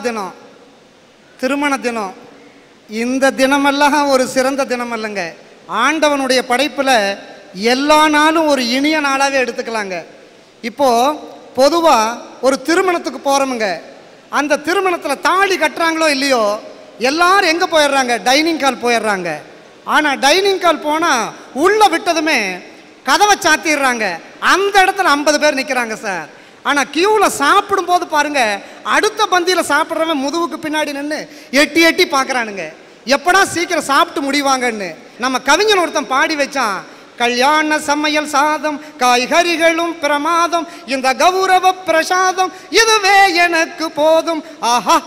தினம், திருமண தினம். இந்த தினமெல்லாம் ஒரு சிறந்த தினம் அல்லங்க. ஆண்டவனுடைய படைப்பில் எல்லா நாளும் ஒரு இனிய நாளாகவே எடுத்துக்கலாங்க. இப்போது பொதுவாக ஒரு திருமணத்துக்கு போகிறோமுங்க, அந்த திருமணத்தில் தாலி கட்டுறாங்களோ இல்லையோ எல்லாரும் எங்கே போயிடுறாங்க? டைனிங் ஹால் போயிடுறாங்க. ஆனால் டைனிங் ஹால் போனால் உள்ளே விட்டதுமே கதவை சாத்திடுறாங்க. அந்த இடத்துல 50 பேர் நிற்கிறாங்க சார். ஆனால் கியூவில் சாப்பிடும்போது பாருங்கள், அடுத்த பந்தியில் சாப்பிட்றவன் முதுகுக்கு பின்னாடி நின்று எட்டி எட்டி பார்க்குறானுங்க, எப்படா சீக்கிரம் சாப்பிட்டு முடிவாங்கன்னு. நம்ம கவிஞன் ஒருத்தன் பாடி வச்சான், கல்யாண சமையல் சாதம் காய்கறிகளும் பிரமாதம், இந்த கௌரவ பிரசாதம் இதுவே எனக்கு போதும். ஆஹா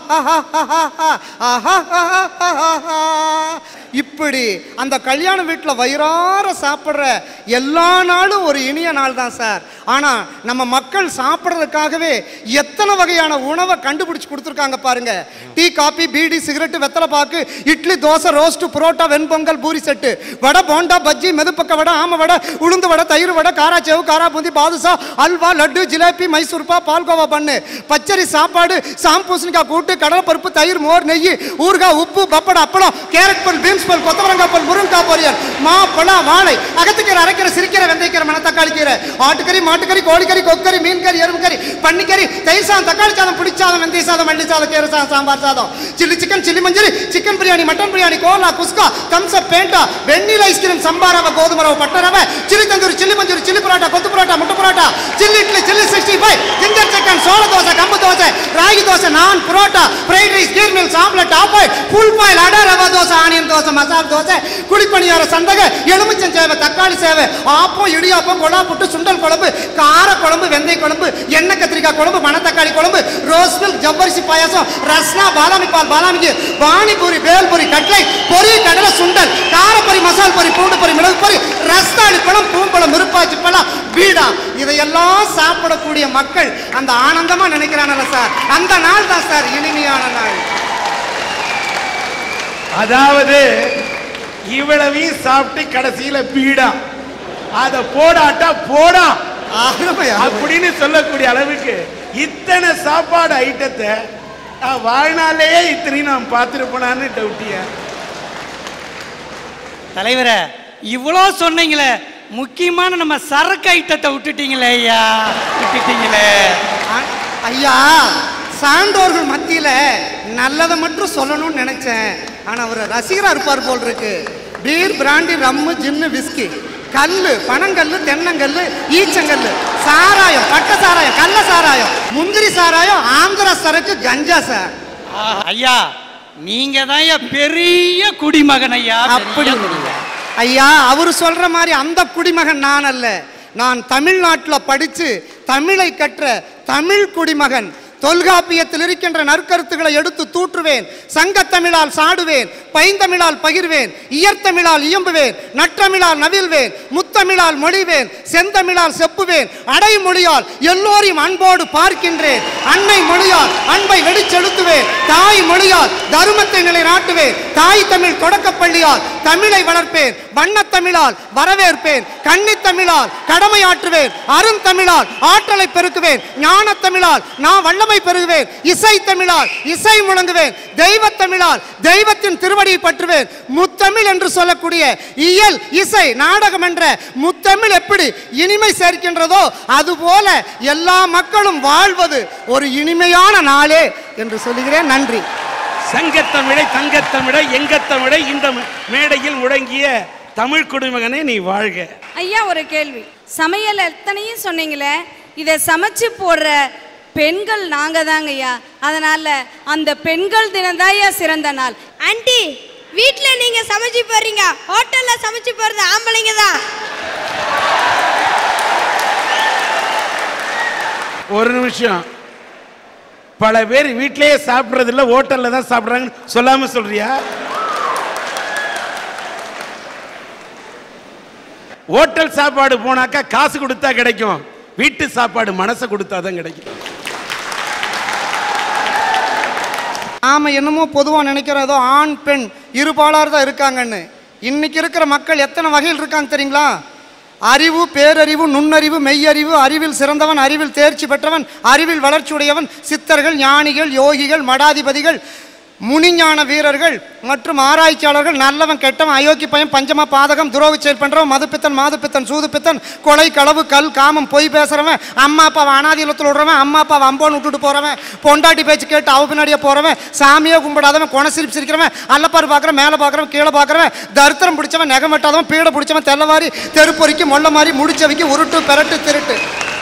இப்படி அந்த கல்யாண வீட்டில் வயிறார சாப்பிட்ற எல்லா நாளும் ஒரு இனிய நாள் தான் சார். ஆனால் நம்ம மக்கள் சாப்பிட்றதுக்காகவே எத்தனை வகையான உணவை கண்டுபிடிச்சி கொடுத்துருக்காங்க பாருங்க. டீ, காபி, பீடி, சிகரெட்டு, வெத்தலை பாக்கு, இட்லி, தோசை, ரோஸ்ட்டு, புரோட்டா, வெண்பொங்கல், பூரி செட்டு, வடை, போண்டா, பஜ்ஜி, மெதுப்பக்க வடை, ஆம வடை, உளுந்து வடை, தயிர் வடை, காராச்சேவு, காரா பூந்தி, பாதுஷா, அல்வா, லட்டு, ஜிலேபி, மைசூர்பா, பால்கோவா பண்ணு, பச்சரி சாப்பாடு, சாம்பூசணிக்காய் கூட்டு, கடலைப்பருப்பு, தயிர், மோர், நெய், ஊறுகாய், உப்பு, பப்படம், அப்பளம், கேரட் பல், பீன்ஸ் பல், கொத்தவரங்காய் பல், முருங்காய் பொரியல், மா, பழம், வாழை, அகத்துக்கீரை, அரைக்கீரை, சிரிக்கீரை, வெந்தயக்கீரை, மணத்தக்காளி கீரை, ஆட்டுக்கறி, மாட்டுக்கறி, கோழிக்கறி, கொக்கறி, மீன் கறி, எறும்பு கறி, பன்னிக்கறி, தயிர் சாதம், தக்காளி சாதம், புளிச்சாதம், வெந்தய சாதம், மல்லி சாதம், கீரை சாதம், சாம்பார் சாதம், சில்லி சிக்கன், சில்லி மஞ்சள், chicken biryani, mutton biryani, cola, kuska, Thums Up, Fanta, vanilla ice cream, sambar ரவை, கோதுமை ரவை, பட்டை ரவை, chilli tandoori, chilli manchurian, chilli parotta, கொத்து பரோட்டா, முட்டை parotta, chilli idli, chilli 65, ginger chicken, சோள தோசை, கம்பு தோசை, ராகி தோசை, நான், புரோட்டா, ஃப்ரைட் ரைஸ், கீர் meals, omelette, half boil, full boil, adai, rava dosa, onion dosa, மசால் தோசை, குழிப்பணியார, சந்தக, எலுமிச்சம் சேவை, தக்காளி சேவை, ஆப்பம், இடியாப்பம், கொடா புட்டு, சுண்டல் குழம்பு, கார குழம்பு, வெந்தய குழம்பு, எண்ணெய் கத்திரிக்காய் குழம்பு, மணத்தக்காளி குழம்பு, ரோஸ் மில்க், ஜவ்வரிசி பாயாசம், ரஸ்னா, பாதாமி பால், பாதாமிக்கு, பானிபூரி, பேல்பூரி, கட்லை, பொரி, கடலை, சுண்டல், காரப்பொரி, மசால் பொரி, பூண்டு பொரி, மிளகு பொரி, ரஸ்தாளி பழம், பூம்பழம், மிருப்பாச்சி பழம், பீடா, இதையெல்லாம் சாப்பிடக்கூடிய மக்கள் அந்த ஆனந்தமா நினைக்கிறானல்ல சார், அந்த நாள் தான் சார் இனிமையான நாள். அதாவது இவ்வளவையும் சாப்பிட்டு கடைசியில பீடா, அத போடாட்டா போடா அப்படின்னு சொல்லக்கூடிய அளவுக்கு இத்தனை சாப்பாடு ஐட்டத்தை வாழ்நாளையே இத்தனையும் நாம் பார்த்துருப்போனான்னு டவுட்டிய. தலைவரை இவ்வளோ சொன்னீங்களே, முக்கியமான நம்ம சரக்கு ஐட்டத்தை விட்டுட்டீங்களே ஐயா, விட்டுட்டீங்களே ஐயா. சான்றோர்கள் மத்தியில் நல்லதை மட்டும் சொல்லணும்னு நினைச்சேன். ஆனால் அவர் ரசிகராக இருப்பார் போல் இருக்கு. Beer, brandy, rum, gin, whisky, கல்லு, பனங்கல்லு, தென்னங்கல்லு, ஈச்சங்கல்லு, சாராயம், பட்ட சாராயம், கள்ள சாராயம், முந்திரி சாராயம், ஆந்திரா சரக்கு, கஞ்சா சார். ஐயா நீங்க தான் பெரிய குடிமகன் ஐயா. அப்படி ஐயா, அவரு சொல்ற மாதிரி அந்த குடிமகன் நான் அல்ல. நான் தமிழ்நாட்டில் படித்து தமிழை கற்ற தமிழ் குடிமகன். தொல்காப்பியத்தில் இருக்கின்ற நற்கருத்துக்களை எடுத்து தூற்றுவேன், சங்கத்தமிழால் சாடுவேன், பைந்தமிழால் பகிர்வேன், இயற்தமிழால் இயம்புவேன், நற்றமிழால் நவிழ்வேன், முத்தமிழால் மொழிவேன், செந்தமிழால் செப்புவேன், அடைமொழியால் எல்லோரையும் அன்போடு பார்க்கின்றேன், அன்னை மொழியால் அன்பை வெளிச்செலுத்துவேன், தாய் மொழியால் தருமத்தை நிலைநாட்டுவேன், தாய் தமிழ் தொடக்கப்பள்ளியால் தமிழை வளர்ப்பேன், வண்ணத்தமிழால் வரவேற்பேன், கன்னித்தமிழால் கடமையாற்றுவேன், அருந்தமிழால் ஆற்றலை பெருக்குவேன், ஞானத்தமிழால் நான் வல்லமை பெருகுவேன், இசை தமிழால் இசை முழங்குவேன், தெய்வத்தமிழால் தெய்வத்தின் திருவடியை பற்றுவேன். முத்தமிழ் என்று சொல்லக்கூடிய இயல், இசை, நாடகம் என்ற முத்தமிழ் எப்படி இனிமை சேர்க்கின்றதோ அதுபோல எல்லா மக்களும் வாழ்வது ஒரு இனிமையான நாளே என்று சொல்லுகிறேன். நன்றி. சங்கத்தமிழை, தங்கத்தமிழை, எங்கத்தமிழை இந்த மேடையில் முழங்கிய தமிழ் குடிமகனே நீ வாழ்க. ஐயா ஒரு கேள்வி, சமையல் எத்தனையும் சொன்னீங்களே, இதை சமைச்சு போடுற பெண்கள் நாங்க தாங்க ஐயா. அதனால அந்த பெண்கள் தினம் தான் ஐயா சிறந்த நாள். ஆண்டி, வீட்டுல நீங்க சமைச்சு போறீங்க, ஹோட்டல்ல சமைச்சு போறது ஆம்பளைங்க தான். ஒரு நிமிஷம், பல பேர் வீட்டிலேயே சாப்பிடுறது இல்ல, ஹோட்டல்ல தான் சாப்பிடுறாங்கன்னு சொல்லாம சொல்றியா? ஹோட்டல் சாப்பாடு போனாக்கா காசு கொடுத்தா கிடைக்கும், வீட்டு சாப்பாடு மனசை கொடுத்தாதான் கிடைக்கும். நாம என்னமோ பொதுவாக நினைக்கிறதோ ஆண் பெண் இருபாலார் தான் இருக்காங்கன்னு. இன்னைக்கு இருக்கிற மக்கள் எத்தனை வகையில் இருக்காங்க தெரியுங்களா? அறிவு, பேரறிவு, நுண்ணறிவு, மெய்யறிவு, அறிவில் சிறந்தவன், அறிவில் தேர்ச்சி பெற்றவன், அறிவில் வளர்ச்சியுடையவன், சித்தர்கள், ஞானிகள், யோகிகள், மடாதிபதிகள், முனிஞான வீரர்கள் மற்றும் ஆராய்ச்சியாளர்கள், நல்லவன், கெட்டவன், அயோக்கி பையன், பஞ்சமா, பாதகம், துரோக செயல் பண்றவன், மதுப்பித்தன், மாதுப்பித்தன், சூதுப்பித்தன், கொலை, களவு, கல், காமம், பொய் பேசுறவன், அம்மா அப்பாவை அனாதிலத்தில் விடுறவன், அம்மா அப்பாவை அம்போன்னு விட்டுட்டு போறவன், பொண்டாட்டி பேச்சு கேட்டு அவ பின்னாடியே போறவன், சாமியே கும்பிடாதவன், கொணசிரிப்பு சிரிக்கிறவன், அல்லப்பாரு பார்க்குறவன், மேலே பார்க்குறவன், கீழே பார்க்குறவன், தரித்திரம் பிடிச்சவன், நெகம் வெட்டாதவன், பீடை பிடிச்சவன், தெல்லவாரி, தெருப்பொறிக்கு, மொல்ல மாதிரி, முடிச்சவைக்கு, உருட்டு, பெரட்டு, திருட்டு,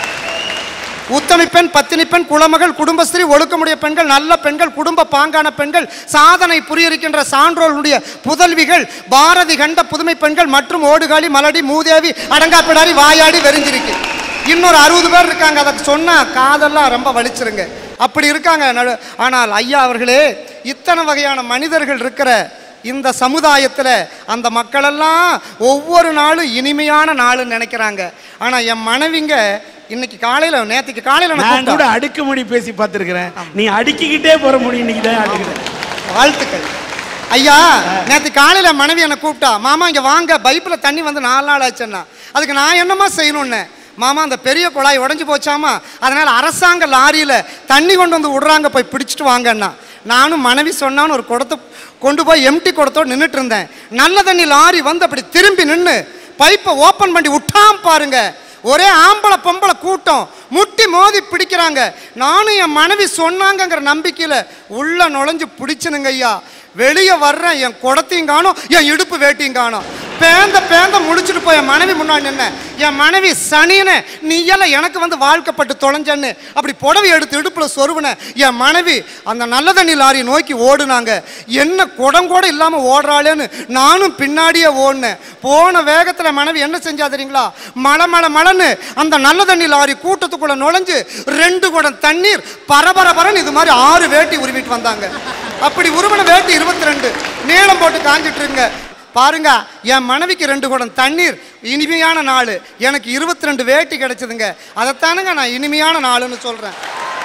உத்தமி பெண், பத்தினி பெண், குலமகள், குடும்பஸ்திரீ, ஒழுக்கமுடைய பெண்கள், நல்ல பெண்கள், குடும்ப பாங்கான பெண்கள், சாதனை புரியிருக்கின்ற சான்றோர்களுடைய புதல்விகள், பாரதி கண்ட புதுமை பெண்கள் மற்றும் ஓடுகாலி, மலடி, மூதேவி, அடங்காப்பிடாரி, வாயாடி, வெறிஞ்சிருக்கு. இன்னொரு 60 பேர் இருக்காங்க. அதை சொன்னா காதெல்லாம் ரொம்ப வலிச்சிருங்க. அப்படி இருக்காங்க. ஆனால் ஐயா அவர்களே, இத்தனை வகையான மனிதர்கள் இருக்கிற இந்த சமுதாயத்தில் அந்த மக்களெல்லாம் ஒவ்வொரு நாளும் இனிமையான நாளுன்னு நினைக்கிறாங்க. ஆனால் என் மனைவிங்க இன்னைக்கு காலையில், நேற்றுக்கு காலையில் நான் கூட அடுக்குமொழி பேசி பார்த்துருக்கிறேன். நீ அடுக்கிக்கிட்டே போற முடியும். இன்னைக்கு தான் அடுக்கிறேன். வாழ்த்துக்கள் ஐயா. நேற்று காலையில் மனைவி என்னை கூப்பிட்டா, மாமா இங்கே வாங்க, பைப்பில் தண்ணி வந்து 4 நாள் ஆச்சுன்னா. அதுக்கு நான் என்னமா செய்யணும்னு, மாமா அந்த பெரிய குழாய் உடஞ்சி போச்சாமா, அதனால் அரசாங்க லாரியில் தண்ணி கொண்டு வந்து விடுறாங்க, போய் பிடிச்சிட்டு வாங்கன்னா. நானும் மனைவி சொன்னான்னு ஒரு குடத்தை கொண்டு போய் எம்டி குடத்தோடு நின்றுட்டு இருந்தேன். நல்ல தண்ணி லாரி வந்து அப்படி திரும்பி நின்று பைப்பை ஓப்பன் பண்ணி விட்டாம் பாருங்க. ஒரே ஆம்பளை பொம்பளை கூட்டம் முட்டி மோதி பிடிக்கிறாங்க. நானும் என் மனைவி சொன்னாங்கங்கிற நம்பிக்கையில் உள்ள நுழைஞ்சு பிடிச்சனுங்க ஐயா. வெளியே வர்றேன், என் குடத்தையும் காணும், என் இடுப்பு வேட்டியும் காணும். பேந்த முடிச்சுட்டு போய் என் மனைவி முன்னாடி நின்ன. என் மனைவி சனியனை, நீ எல்லாம் எனக்கு வந்து வாழ்க்கப்பட்டு தொலைஞ்சன்னு அப்படி புடவை எடுத்து இடுப்பில் சொருவின. என் மனைவி அந்த நல்ல தண்ணி லாரியை நோக்கி ஓடுனாங்க. என்ன குடம் கூட இல்லாமல் ஓடுறாளேன்னு நானும் பின்னாடியே ஓடினேன். போன வேகத்தில் மனைவி என்ன செஞ்சா தெரியுங்களா, மழன்னு அந்த நல்ல தண்ணி லாரி கூட்டத்துக்குள்ள நுழைஞ்சு 2 குடம் தண்ணீர் பரபரன்னு இது மாதிரி 6 வேட்டி உருவிட்டு வந்தாங்க. அப்படி உருவன வேட்டி 22 நீளம் போட்டு காஞ்சிட்டு இருங்க பாருங்க. என் மனைவிக்கு 2 குடம் தண்ணீர், இனிமையான நாள். எனக்கு 22 வேட்டி கிடைச்சதுங்க. அதைத்தானுங்க நான் இனிமையான நாளுன்னு சொல்றேன்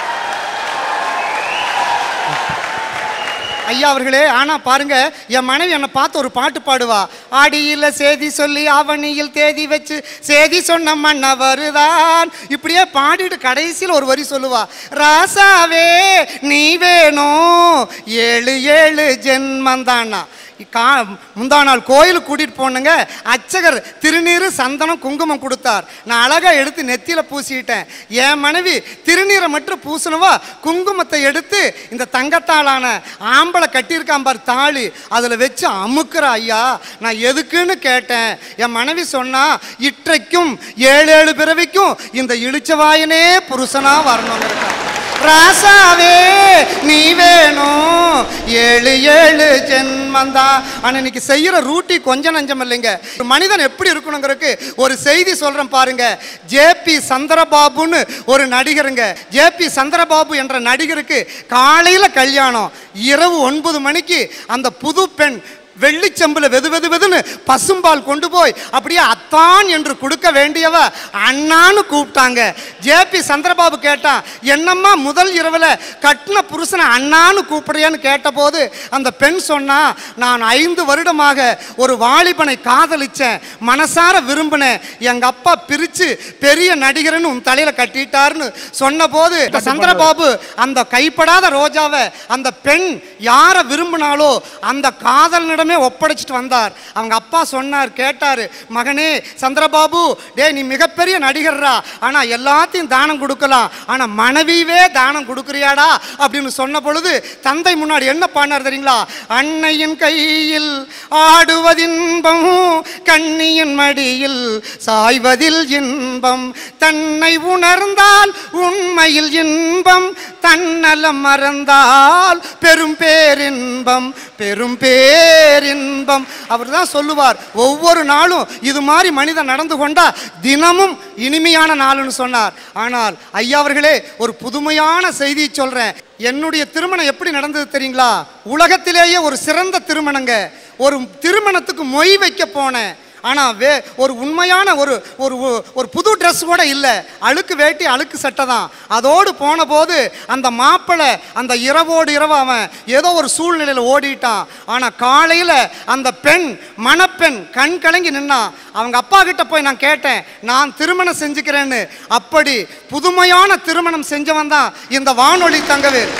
ஐயா அவர்களே. ஆனா பாருங்க, என் மனைவி என்னை பார்த்து ஒரு பாட்டு பாடுவா. ஆடியில் சேதி சொல்லி ஆவணியில் தேதி வச்சு சேதி சொன்ன மண்ண வருதான். இப்படியே பாடிட்டு கடைசியில் ஒரு வரி சொல்லுவா, ராசாவே நீ வேணும் 7 ஜென்மந்தானா. முந்தா நாள் கோயிலுக்கு கூட்டிட்டு போனுங்க. அர்ச்சகர் திருநீர், சந்தனம், குங்குமம் கொடுத்தார். நான் அழகா எடுத்து நெத்தியில பூசிட்டேன். என் மனைவி திருநீரை மட்டும் பூசணுவா, குங்குமத்தை எடுத்து இந்த தங்கத்தாலான ஆம்பளை கட்டியிருக்கான் பார் தாலி, அதில் வச்சு அமுக்குற. ஐயா நான் எதுக்குன்னு கேட்டேன். என் மனைவி சொன்னா, இற்றைக்கும் 7 பிறவிக்கும் இந்த இழிச்சவாயனே புருஷனா வரணும்னு இருக்கா. ராசாவே நீ வேணும் 7 ஜென்மந்தா. ஆனா இன்னைக்கு செய்யற ரூட்டி கொஞ்சம் நஞ்சம் இல்லைங்க. ஒரு மனிதன் எப்படி இருக்கணுங்கிறதுக்கு ஒரு செய்தி சொல்றேன் பாருங்க. ஜேபி சந்திரபாபுன்னு ஒரு நடிகருங்க. ஜேபி சந்திரபாபு என்ற நடிகருக்கு காலையில கல்யாணம், இரவு 9 மணிக்கு அந்த புது பெண் வெள்ளிச்சம்புல வெதுன்னு பசும்பால் கொண்டு போய் அப்படியே அத்தான் என்று கொடுக்க வேண்டியவ அண்ணான்னு கூப்பிட்டாங்க. ஜேபி சந்திரபாபு கேட்டான், என்னம்மா முதல் இரவுல கட்டின புருஷனை அண்ணான்னு கூப்பிடுறியான்னு கேட்டபோது அந்த பெண் சொன்னா, நான் 5 வருடமாக ஒரு வாலிபனை காதலிச்சேன், மனசார விரும்பினேன், எங்க அப்பா பிரிச்சு பெரிய நடிகர்னு உன் தலையில கட்டிட்டாருன்னு சொன்ன போது சந்திரபாபு அந்த கைப்படாத ரோஜாவை அந்த பெண் யாரை விரும்பினாலோ அந்த காதல் ஒப்படைச்சிட்டு வந்தார். அவங்க அப்பா சொன்னார், கேட்டாரு, மகனே சந்திரபாபு, டே நீ மிகப்பெரிய நடிகர்ரா, ஆனா எல்லாத்தையும் தானம் கொடுக்கலாம், ஆனா மனைவியே தானம் கொடுக்குறியாடா அப்படின்னு சொன்ன பொழுது தந்தை முன்னாடி என்ன பண்ணார் தெரியுங்களா, அன்னையின் கையில் ஆடுவதின்பம், கண்ணியின் மடியில் சாய்வதில் இன்பம், தன்னை உணர்ந்தால் உண்மையில் இன்பம், தன்னலம் மறந்தால் பெரும் பேரின்பம், பெரும் பேரின்பம். அவர் தான் சொல்லுவார், ஒவ்வொரு நாளும் இது மாதிரி மனிதன் நடந்து கொண்டா தினமும் இனிமையான நாள்னு சொன்னார். ஆனால் ஐயா அவர்களே, ஒரு புதுமையான செய்தியை சொல்றேன். என்னுடைய திருமணம் எப்படி நடந்தது தெரியுங்களா, உலகத்திலேயே ஒரு சிறந்த திருமணங்க. ஒரு திருமணத்துக்கு மொய் வைக்க போனேன். ஆனால் ஒரு உண்மையான ஒரு ஒரு ஒரு புது ட்ரெஸ் கூட இல்லை, அழுக்கு வேட்டி அழுக்கு சட்டை தான். அதோடு போன போது அந்த மாப்பிள்ளை அந்த இரவோடு இரவு அவன் ஏதோ ஒரு சூழ்நிலையில் ஓடிட்டான். ஆனால் காலையில் அந்த பெண் மணப்பெண் கண் கலங்கி நின்னா. அவங்க அப்பா கிட்ட போய் நான் கேட்டேன், நான் திருமணம் செஞ்சுக்கிறேன்னு. அப்படி புதுமையான திருமணம் செஞ்சவன் தான் இந்த வானொலி தங்கவேல்.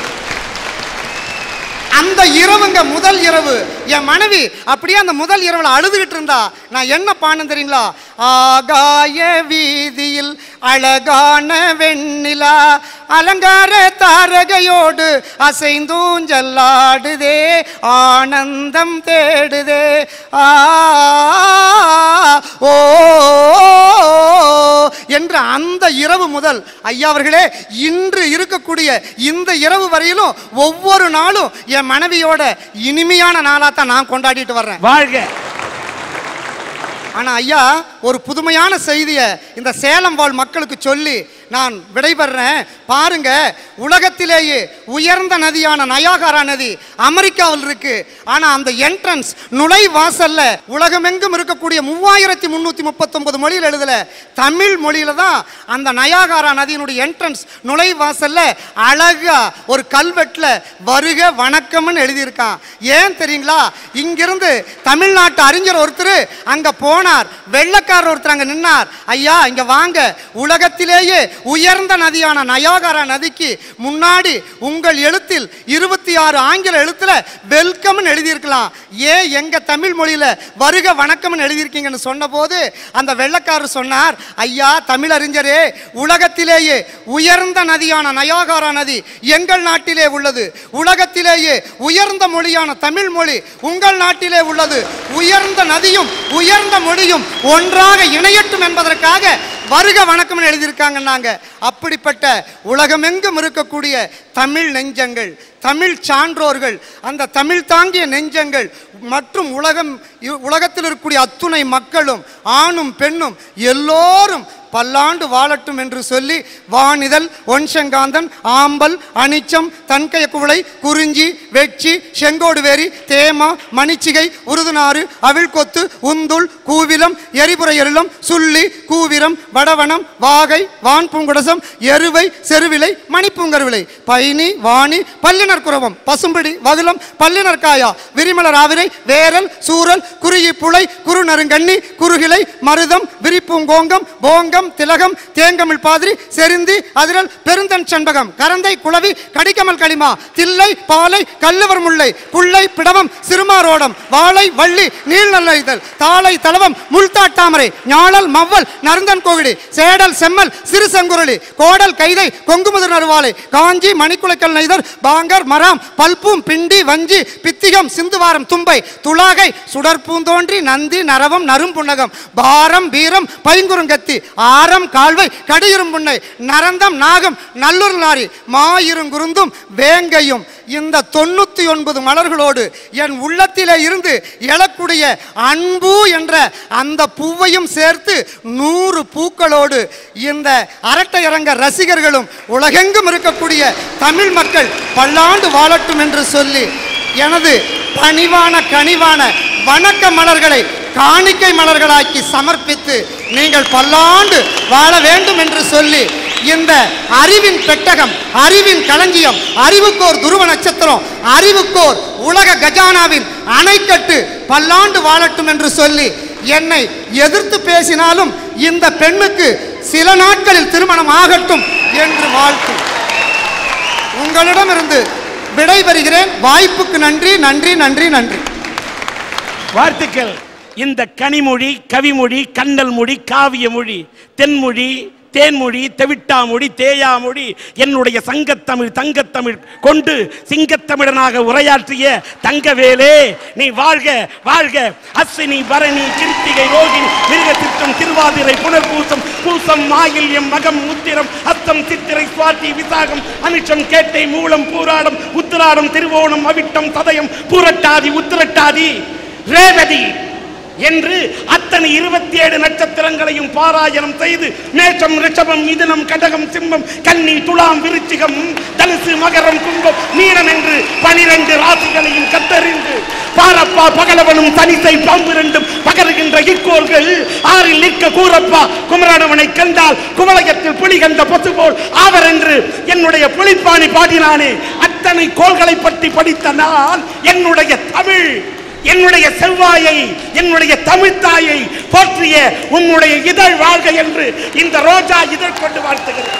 அந்த இரவுங்க முதல் இரவு என் மனைவி அப்படியே அந்த முதல் இரவுல அழுதுகிட்டு இருந்தா. நான் என்ன பானேன் தெரியுங்களா? ஆகாய வீதியில் அழகான வெண்ணிலா அலங்கார தாரகையோடு அசைந்தூஞ்சல்லாடுதே ஆனந்தம் தேடுதே ஆ ஓ என்ற அந்த இரவு முதல் ஐயா அவர்களே இன்று இருக்கக்கூடிய இந்த இரவு வரையிலும் ஒவ்வொரு நாளும் என் மனைவியோட இனிமையான நாளாத்தான் நான் கொண்டாடிட்டு வர்றேன். வாழ்க. ஆனா ஐயா ஒரு புதுமையான செய்தியை இந்த சேலம் வாழ் மக்களுக்கு சொல்லி நான் விடைபெறேன். பாருங்க, உலகத்திலேயே உயர்ந்த நதியான நயாகரா நதி அமெரிக்காவில் இருக்கு. ஆனா அந்த என்ட்ரன்ஸ் நுழைவாசல்ல உலகமெங்கும் இருக்கக்கூடிய 3339 மொழியில் எழுதல, தமிழ் மொழியில தான் அந்த நயாகரா நதியினுடைய என்ட்ரன்ஸ் நுழைவாசல்ல அழகா ஒரு கல்வெட்டுல வருக வணக்கம்னு எழுதியிருக்கான். ஏன் தெரியுங்களா? இங்கிருந்து தமிழ்நாட்டு அறிஞர் ஒருத்தர் அங்க போனார், வெள்ளக்காரர் ஒருத்தர் அங்க நின்னார். ஐயா இங்க வாங்க, உலகத்திலேயே உயர்ந்த நதியான நயாகரா நதிக்கு முன்னாடி உங்கள் எழுத்தில் 26 ஆங்கில எழுத்துல வெல்கம் எழுதியிருக்கலாம், ஏன் எங்க தமிழ் மொழியில வருக வணக்கம் எழுதியிருக்கீங்கன்னு சொன்ன போது அந்த வெள்ளக்காரர் சொன்னார், ஐயா தமிழறிஞரே, உலகத்திலேயே உயர்ந்த நதியான நயாகரா நதி எங்கள் நாட்டிலே உள்ளது, உலகத்திலேயே உயர்ந்த மொழியான தமிழ் மொழி உங்கள் நாட்டிலே உள்ளது, உயர்ந்த நதியும் உயர்ந்த மொழியும் ஒன்றாக இணையட்டும் என்பதற்காக வருக வணக்கம் எழுதியிருக்காங்க. அப்படிப்பட்ட உலகமெங்கும் இருக்கக்கூடிய தமிழ் நெஞ்சங்கள், தமிழ் சான்றோர்கள், அந்த தமிழ் தாங்கிய நெஞ்சங்கள் மற்றும் உலகத்தில் இருக்கக்கூடிய அத்துணை மக்களும் ஆணும் பெண்ணும் எல்லோரும் பல்லாண்டு வாழட்டும் என்று சொல்லி வானிதழ் ஒன்செங்காந்தன் ஆம்பல் அனிச்சம் தன்கைய குவளை குறிஞ்சி வெச்சி செங்கோடுவேரி தேமா மணிச்சிகை உருதுநாறு அவிழ்கொத்து உந்துள் கூவிலம் எரிபுரை எருளம் சுள்ளி கூவிரம் வடவனம் வாகை வான் பூங்குடசம் எருவை செருவிலை மணிப்பூங்கருவிலை பைனி வாணி பல்லினர் குரவம் பசும்பிடி வகுலம் பல்லினர் காயா விரிமலர் ஆவிரை வேரல் சூரல் குறுகி புளை குறுநறுங்கண்ணி குறுகிளை மருதம் விரிப்பூங்கோங்கம் போங்கம் திலகம் தேங்கமிழ் பாதிரி செருந்தி அதிரல் பெருந்தன் செண்பகம் கரந்தை குளவி கடிக்கமல் களிமா தில்லை பாலை கல்லுவர் முல்லை புள்ளை பிடவம் சிறுமாரோடம் வாழை வள்ளி நீள் நல்லைதல் தாளை தளவம் முள்தாட்டாமரை ஞாழல் மவ்வல் நருந்தன் கோகிடி சேடல் செம்மல் சிறு செங்குரளி கோடல் கைதை கொங்குமுதர் நறுவாலை காஞ்சி மணிக்குலைக்கல் நெய்தர் பாங்கர் மராம் பல்பூம் பிண்டி வஞ்சி பித்திகம் சிந்துவாரம் தும்பை துளாகை சுடற்பூந்தோன்றி நந்தி நரவம் நரும்புன்னகம் பாரம் வீரம் பைங்குறுங்கத்தி ஆரம் கால்வை கடியிரும் புன்னை நரந்தம் நாகம் நல்லூர் நாரி மாயிருங்குருந்தும் வேங்கையும் இந்த 99 மலர்களோடு என் உள்ளத்திலே இருந்து எழக்கூடிய அன்பு என்ற அந்த பூவையும் சேர்த்து 100 பூக்களோடு இந்த அரட்டையரங்க ரசிகர்களும் உலகெங்கும் இருக்கக்கூடிய தமிழ் மக்கள் பல்லாண்டு வாழட்டும் என்று சொல்லி எனது பணிவான கனிவான வணக்க மலர்களை காணிக்கை மலர்களாக்கி சமர்ப்பித்து நீங்கள் பல்லாண்டு வாழ வேண்டும் என்று சொல்லி இந்த அறிவின் பெட்டகம், அறிவின் களஞ்சியம், அறிவுக்கோர் துருவ நட்சத்திரம், அறிவுக்கோர் உலக கஜானாவின் அணைக்கட்டு பல்லாண்டு வாழட்டும் என்று சொல்லி என்னை எதிர்த்து பேசினாலும் இந்த பெண்ணுக்கு சில நாட்களில் திருமணம் ஆகட்டும் என்று வாழ்த்து உங்களிடமிருந்து விடைபெறுகிறேன். வாய்ப்புக்கு நன்றி நன்றி நன்றி நன்றி. வாழ்த்துக்கள். இந்த கனிமொழி, கவிமொழி, கண்ணல் மொழி, காவிய மொழி, தென்மொழி, தேன்மொழி, தெவிட்டாமொழி, தேயாமொழி, என்னுடைய சங்கத்தமிழ் தங்கத்தமிழ் கொண்டு சிங்கத்தமிழனாக உரையாற்றிய தங்கவேலே நீ வாழ்க வாழ்க. அஸ்வினி பரணி கிருத்திகை ரோகிணி மிருகத்திட்டம் திருவாதிரை புனர்பூசம் பூசம் மாயில்யம் மகம் உத்திரம் அத்தம் சித்திரை சுவாதி விசாகம் அனிஷம் கேட்டை மூலம் பூராடம் உத்திராடம் திருவோணம் அவிட்டம் சதயம் பூரட்டாதி உத்திரட்டாதி ரேவதி என்று அத்தனை 27 நட்சத்திரங்களையும் பாராயணம் செய்து மேஷம் ரிஷபம் மிதுனம் கடகம் சிம்மம் கன்னி துலாம் விருச்சிகம் தனுசு மகரம் கும்பம் மீனம் என்று 12 ராசிகளையும் கத்தறிந்து பாரப்பா பகலவனும் தனிசை பாம்பு ரெண்டும் பகருகின்ற இக்கோள்கள் ஆறில் நிற்க கூறப்பா குமரனவனை கண்டால் குவலயத்தில் புலி கண்ட பசு போல் ஆவர் என்று என்னுடைய புலிப்பாணி பாடினானே. அத்தனை கோள்களை பற்றி படித்த நான் என்னுடைய தமிழ், என்னுடைய செவ்வாயை, என்னுடைய தமிழ் தாயை போற்றிய உன்னுடைய இதழ் வாழ்க என்று இந்த ரோஜா இதழ் கொண்டு வாழ்த்துகிறேன்.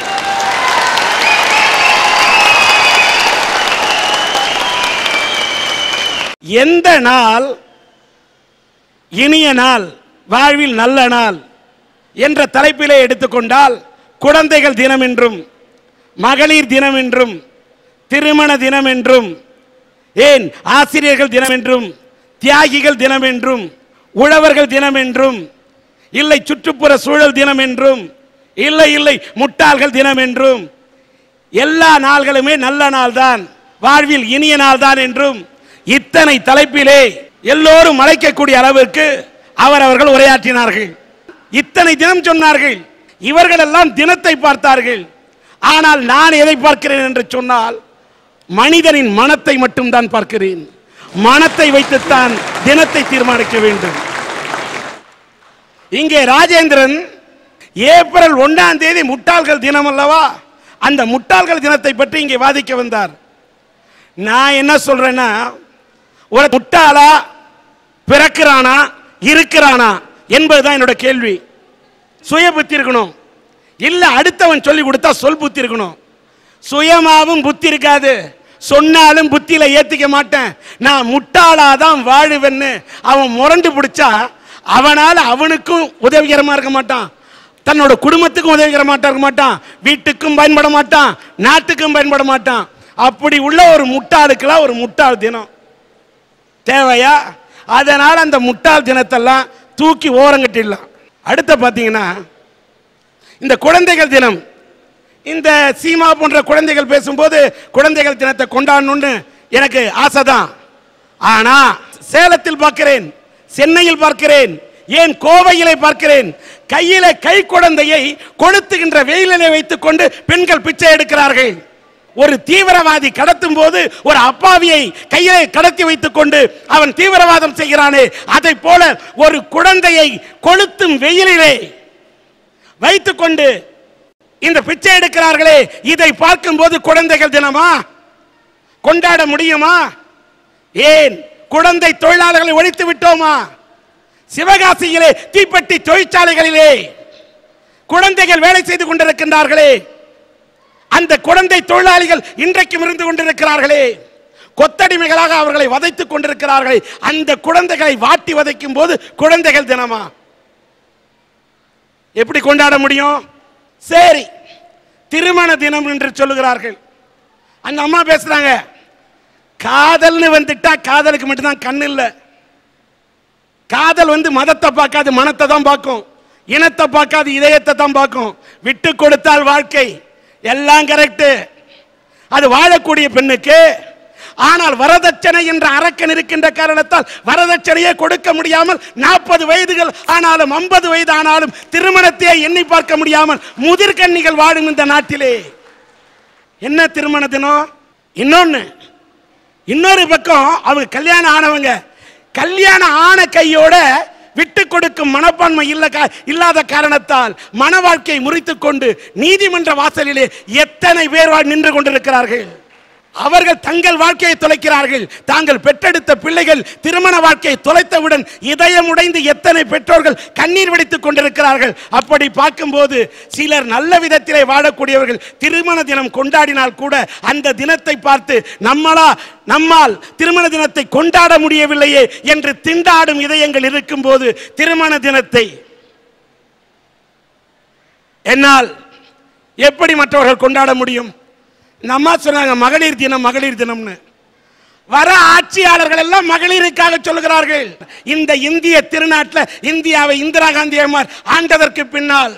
எந்த நாள் இனிய நாள், வாழ்வில் நல்ல நாள் என்ற தலைப்பிலே எடுத்துக்கொண்டால் குழந்தைகள் தினம் என்றும், மகளிர் தினம் என்றும், திருமண தினம் என்றும், ஏன் ஆசிரியர்கள் தினம் என்றும், தியாகிகள் தினம் என்றும், உழவர்கள் தினம் என்றும், இல்லை சுற்றுப்புற சூழல் தினம் என்றும், இல்லை முட்டாள்கள் தினம் என்றும், எல்லா நாள்களுமே நல்ல நாள் தான், வாழ்வில் இனிய நாள் தான் என்றும் இத்தனை தலைப்பிலே எல்லோரும் மலைக்கக்கூடிய அளவிற்கு அவர்கள் உரையாற்றினார்கள். இத்தனை தினம் சொன்னார்கள். இவர்கள் எல்லாம் தினத்தை பார்த்தார்கள். ஆனால் நான் எதை பார்க்கிறேன் என்று சொன்னால் மனிதனின் மனத்தை மட்டும் தான் பார்க்கிறேன். மனத்தை வைத்துத்தான் தினத்தை தீர்மானிக்க வேண்டும். இங்கே ராஜேந்திரன் ஏப்ரல் 1ஆம் தேதி முட்டாள்கள் தினம் அல்லவா, அந்த முட்டாள்கள் தினத்தை பற்றி இங்கே வாதிக்க வந்தார். நான் என்ன சொல்றேன்னா, ஒரு முட்டாளா பிறக்கிறானா இருக்கிறானா என்பதுதான் என்னோட கேள்வி. சுய புத்தி இருக்கணும், இல்ல அடுத்தவன் சொல்லி கொடுத்தா சொல் புத்தி இருக்கணும். சுயமாவும் புத்தி இருக்காது, சொன்னாலும் புத்தியில ஏத்திக்க மாட்டேன், நான் முட்டாளாதான் வாழுவேன்னு அவன் முரண்டு பிடிச்சா அவனால அவனுக்கும் உதவிகரமா இருக்க மாட்டான், தன்னோட குடும்பத்துக்கும் உதவிகரமா இருக்க மாட்டான், வீட்டுக்கும் பயன்பட மாட்டான், நாட்டுக்கும் பயன்பட மாட்டான். அப்படி உள்ள ஒரு முட்டாளுக்கெல்லாம் ஒரு முட்டாள் தினம் தேவையா? அதனால அந்த முட்டாள் தினத்தெல்லாம் தூக்கி ஓரங்கட்டிடலாம். அடுத்த பார்த்தீங்கன்னா இந்த குழந்தைகள் தினம், இந்த சீமா போன்ற குழந்தைகள் பேசும்போது குழந்தைகள் தினத்தை கொண்டாடணும்னு எனக்கு ஆசைதான். ஆனா சேலத்தில் பார்க்கிறேன், சென்னையில் பார்க்கிறேன், ஏன் கோவையிலே பார்க்கிறேன், கையில கை குழந்தையை கொளுத்துகின்ற வெயிலிலே வைத்துக் கொண்டு பெண்கள் பிச்சை எடுக்கிறார்கள். ஒரு தீவிரவாதி கடத்தும் போது ஒரு அப்பாவியை கையிலே கடத்தி வைத்துக் கொண்டு அவன் தீவிரவாதம் செய்கிறானே, அதை போல ஒரு குழந்தையை கொளுத்தும் வெயிலிலே வைத்துக் கொண்டு இந்த பிச்சை எடுக்கிறார்களே, இதை பார்க்கும் போது குழந்தைகள் தினமா கொண்டாட முடியுமா? ஏன் குழந்தை தொழிலாளர்களை ஒழித்து விட்டோமா? சிவகாசியிலே தீப்பெட்டி தொழிற்சாலைகளிலே குழந்தைகள் வேலை செய்து கொண்டிருக்கின்றார்களே, அந்த குழந்தை தொழிலாளிகள் இன்றைக்கும் இருந்து கொண்டிருக்கிறார்களே, கொத்தடிமைகளாக அவர்களை வதைத்துக் கொண்டிருக்கிறார்களே, அந்த குழந்தைகளை வாட்டி வதைக்கும் போது குழந்தைகள் தினமா எப்படி கொண்டாட முடியும்? சரி, திருமண தினம் என்று சொல்லுகிறார்கள். அந்த அம்மா பேசுறாங்க, காதல்னு வந்துட்டா காதலுக்கு மட்டும்தான் கண் இல்லை. காதல் மதத்தை பார்க்காது, மனத்தை தான் பார்க்கும், இனத்தை பார்க்காது, இதயத்தை தான் பார்க்கும். விட்டு கொடுத்தால் வாழ்க்கை எல்லாம் கரெக்ட், அது வாழக்கூடிய பெண்ணுக்கு. ஆனால் வரதட்சணை என்ற அரக்கன் இருக்கின்ற காரணத்தால் வரதட்சணையே கொடுக்க முடியாமல் 40 வயதுகள் ஆனாலும் 50 வயது ஆனாலும் திருமணத்தையே எண்ணி பார்க்க முடியாமல் முதிர்கன்னிகள் வாழும் இந்த நாட்டிலே என்ன திருமண தினம்? இன்னொரு பக்கம் அவங்க கல்யாணம் ஆனவங்க கல்யாண ஆன கையோட விட்டு கொடுக்கும் மனப்பான்மை இல்லாத காரணத்தால் மன வாழ்க்கையை முறித்துக் கொண்டு நீதிமன்ற வாசலிலே எத்தனை பேர் நின்று கொண்டிருக்கிறார்கள். அவர்கள் தங்கள் வாழ்க்கையை தொலைக்கிறார்கள். தாங்கள் பெற்றெடுத்த பிள்ளைகள் திருமண வாழ்க்கையை தொலைத்தவுடன் இதயம் உடைந்து எத்தனை பெற்றோர்கள் கண்ணீர் வடித்துக் கொண்டிருக்கிறார்கள். அப்படி பார்க்கும்போது சிலர் நல்ல விதத்திலே வாழக்கூடியவர்கள் திருமண தினம் கொண்டாடினால் கூட அந்த தினத்தை பார்த்து நம்மால் திருமண தினத்தை கொண்டாட முடியவில்லையே என்று திண்டாடும் இதயங்கள் இருக்கும் போது திருமண தினத்தை என்னால் எப்படி மற்றவர்கள் கொண்டாட முடியும்? நம்ம சொன்னாங்க மகளிர் தினம் மகளிர் தினம்னு. வர ஆட்சியாளர்கள் எல்லாம் மகளிருக்காக சொல்லுகிறார்கள். இந்த இந்திய திருநாட்டில் இந்தியாவை இந்திரா காந்தி அம்மாள் ஆண்டதற்கு பின்னால்,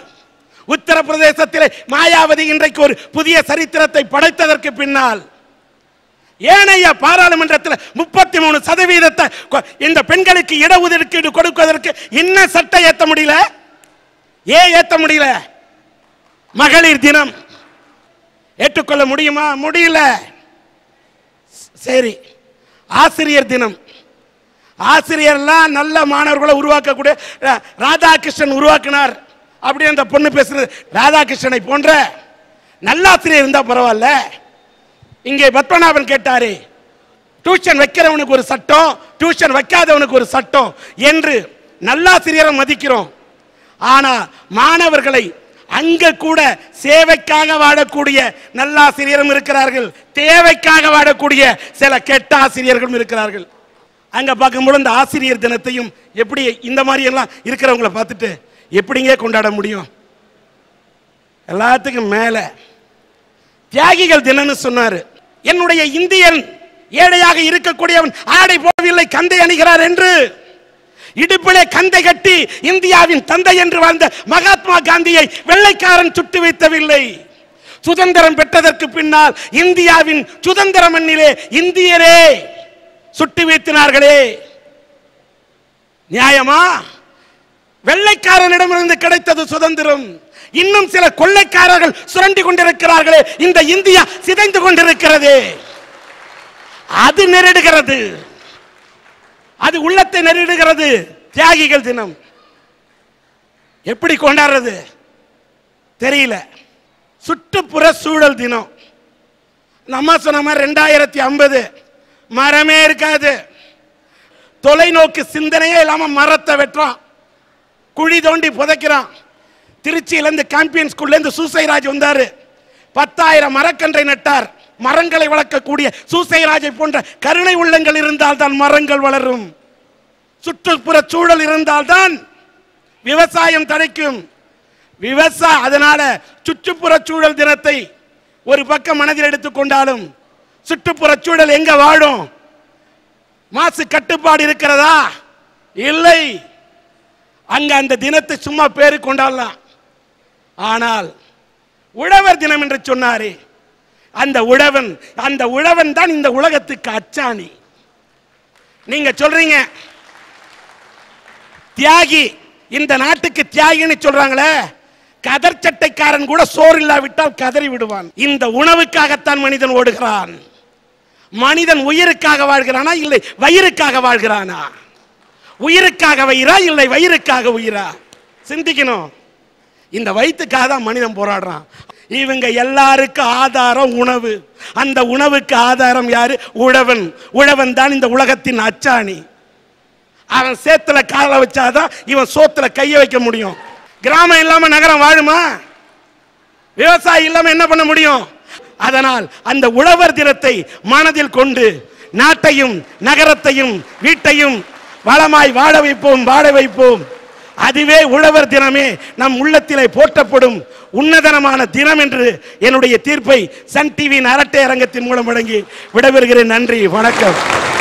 உத்தரப்பிரதேசத்திலே மாயாவதி இன்றைக்கு ஒரு புதிய சரித்திரத்தை படைத்ததற்கு பின்னால், ஏனைய பாராளுமன்றத்தில் 33% இந்த பெண்களுக்கு இடஒதுக்கீடு கொடுப்பதற்கு இன்னும் சட்டம் ஏற்ற முடியல. ஏன் ஏற்ற முடியல? மகளிர் தினம் ஏற்றுக்கொள்ள முடியுமா? முடியல. சரி, ஆசிரியர் தினம். ஆசிரியர்லாம் நல்ல மாணவர்களை உருவாக்கக்கூடிய ராதாகிருஷ்ணன் உருவாக்கினார் அப்படி அந்த பொண்ணு பேசுறது. ராதாகிருஷ்ணனை போன்ற நல்லாசிரியர் இருந்தா பரவாயில்ல. இங்கே பத்மநாபன் கேட்டாரு, டியூஷன் வைக்கிறவனுக்கு ஒரு சட்டம், டியூஷன் வைக்காதவனுக்கு ஒரு சட்டம் என்று நல்லாசிரியரை மதிக்கிறோம். ஆனா மாணவர்களை அங்க கூட சேவைக்காக வாழக்கூடிய நல்லாசிரியரும் இருக்கிறார்கள், தேவைக்காக வாழக்கூடிய சில கெட்ட ஆசிரியர்களும் இருக்கிறார்கள். அங்க பார்க்கும்போது இந்த ஆசிரியர் தினத்தையும் எப்படி இந்த மாதிரி எல்லாம் இருக்கிறவங்களை பார்த்துட்டு எப்படிங்க கொண்டாட முடியும்? எல்லாத்துக்கும் மேல தியாகிகள் தினம்னு சொன்னாரு. என்னுடைய இந்தியன் ஏழையாக இருக்கக்கூடியவன் ஆடை போடவில்லை, கந்தை அணிகிறார் என்று. இடுப்பிலே கந்தை கட்டி இந்தியாவின் தந்தை என்று வாழ்ந்த மகாத்மா காந்தியை வெள்ளைக்காரன் சுட்டு வைத்தவில்லை. சுதந்திரம் பெற்றதற்கு பின்னால் இந்தியாவின் சுதந்திர மண்ணிலே இந்தியரே சுட்டு வீழ்த்தினார்களே. நியாயமா? வெள்ளைக்காரனிடமிருந்து கிடைத்தது சுதந்திரம். இன்னும் சில கொள்ளைக்காரர்கள் சுரண்டி கொண்டிருக்கிறார்களே, இந்த இந்தியா சிதைந்து கொண்டிருக்கிறது. அது நெருடுகிறது, அது உள்ளத்தை நெருடுகிறது. தியாகிகள் தினம் எப்படி கொண்டாடுறது தெரியல. சுற்றுப்புற சூழல் தினம் நம்ம சொன்ன மாதிரி 2050 மரமே இருக்காது. தொலைநோக்கு சிந்தனையே இல்லாம மரத்தை வெட்டுறான், குழி தோண்டி புதைக்கிறான். திருச்சியிலிருந்து சாம்பியன் ஸ்கூல்ல இருந்து சூசைராஜ் வந்தாரு, 10,000 மரக்கன்றை நட்டார். மரங்களை வளர்க்கக்கூடிய சூசைராஜை போன்ற கருணை உள்ளங்கள் இருந்தால் தான் மரங்கள் வளரும். சுற்றுப்புற சூழல் இருந்தால் தான் விவசாயம் தடைக்கும். அதனால சுற்றுப்புற சூழல் தினத்தை ஒரு பக்கம் மனதில் எடுத்துக்கொண்டாலும் சுற்றுப்புற சூழல் எங்க வாழும்? மாசு கட்டுப்பாடு இருக்கிறதா? இல்லை. அங்க அந்த தினத்தை சும்மா பேரு கொண்டாடலாம். ஆனால் உழவர் தினம் என்று சொன்னாரே, அந்த உழவன் தான் இந்த உலகத்துக்கு அச்சாணி. நீங்க சொல்றீங்க தியாகி, இந்த நாட்டுக்கு தியாகின்னு சொல்றாங்களே, கதர் சட்டைக்காரன் கூட சோறு இல்லாவிட்டால் கதறி விடுவான். இந்த உணவுக்காகத்தான் மனிதன் ஓடுகிறான். மனிதன் உயிருக்காக வாழ்கிறானா இல்லை வயிறுக்காக வாழ்கிறானா? உயிருக்காக வயிறா இல்லை வயிறுக்காக உயிரா? சிந்திக்கணும். இந்த வயிற்றுக்காக தான் மனிதன் போராடுறான். இவங்க எல்லாருக்கும் ஆதாரம் உணவு. அந்த உணவுக்கு ஆதாரம் யாரு? உழவன் தான் இந்த உலகத்தின் அச்சாணி. அவன் சேத்துல காலை வச்சாதான் இவன் சோத்துல கைய வைக்க முடியும். கிராமம் இல்லாம நகரம் வாழுமா? விவசாயி இல்லாம என்ன பண்ண முடியும்? அதனால் அந்த உழவர் தினத்தை மனதில் கொண்டு நாட்டையும் நகரத்தையும் வீட்டையும் வளமாய் வாழ வைப்போம். அதுவே உழவர் தினமே நம் உள்ளத்திலே போற்றப்படும் உன்னதனமான தினம் என்று என்னுடைய தீர்ப்பை சன் டிவியின் அரட்டை அரங்கத்தின் மூலம் வழங்கி விடைபெறுகிறேன். நன்றி, வணக்கம்.